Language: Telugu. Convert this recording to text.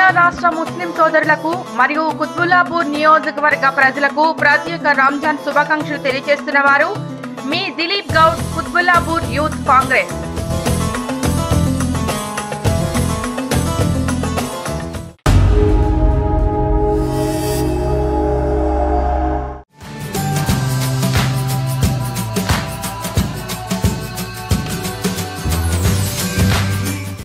రాష్ట్ర ముస్లిం సోదరులకు మరియు కుత్బుల్లాపూర్ నియోజకవర్గ ప్రజలకు ప్రత్యేక రంజాన్ శుభాకాంక్షలు తెలియజేస్తున్న వారు మీ దిలీప్ గౌడ్, కుత్బుల్లాపూర్ యూత్ కాంగ్రెస్।